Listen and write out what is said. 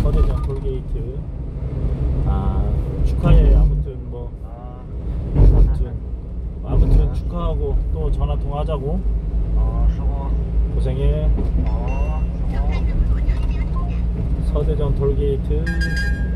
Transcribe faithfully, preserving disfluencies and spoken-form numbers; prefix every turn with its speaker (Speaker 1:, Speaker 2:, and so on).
Speaker 1: 서대전 톨게이트. 아, 축하해. 아무튼 뭐 아무튼 아무튼 축하하고 또 전화 통화하자고.
Speaker 2: 어, 수고.
Speaker 1: 고생해.
Speaker 2: 어, 수고.
Speaker 1: 서대전 톨게이트.